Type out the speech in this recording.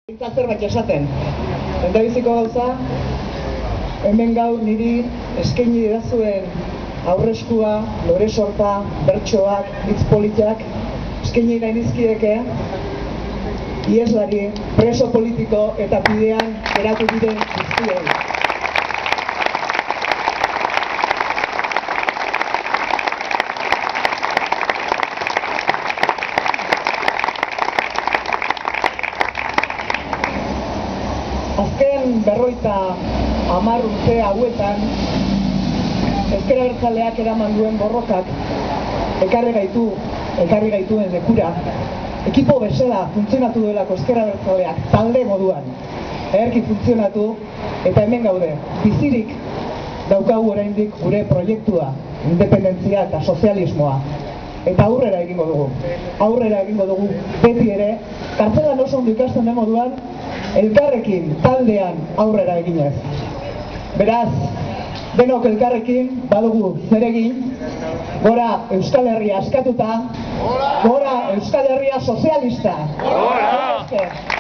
Zerbait esaten. Lehendabiziko gauza, hemen gaur niri eskaini didazuen aurreskua, lore sorta, bertsoak, hitz politak, eskaini nahi nizkideke, ieslari, preso politiko eta bidean geratu diren guztiei. Azken 50 urte hauetan, ezker abertzaleak eraman duen borrokak ekarri gaituen lekura, ekipo bezala funtzionatu duelako ezker abertzaleak talde moduan, ederki funtzionatu eta hemen gaude, bizirik daukagu oraindik gure proiektua, independentzia eta sozialismoa. Eta aurrera egingo dugu, beti ere, kartzelan oso ondo ikasten den moduan, elkarrekin, taldean aurrera eginez. Beraz, denok elkarrekin badugu zer egin, gora Euskal Herria askatuta, gora Euskal Herria sozialista.